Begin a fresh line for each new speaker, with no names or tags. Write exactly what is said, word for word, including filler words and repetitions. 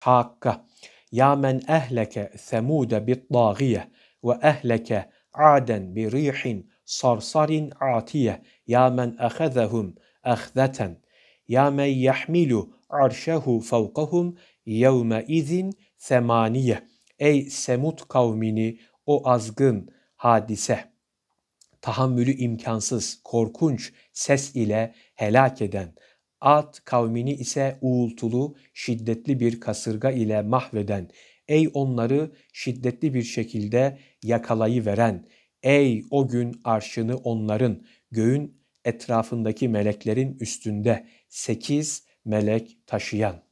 Hakka. Ya men ehleke semude bit-dâgiye ve ehleke aden bi rihin sarsarin atiye. Ya men ehezehum ehzeten. Ya men yahmilu arşehu fevkahum yevme izin semaniye. Ey Semud kavmini o azgın hadise, tahammülü imkansız, korkunç ses ile helak eden, Ad kavmini ise uğultulu, şiddetli bir kasırga ile mahveden, ey onları şiddetli bir şekilde yakalayıveren, ey o gün arşını onların, göğün etrafındaki meleklerin üstünde sekiz melek taşıyan.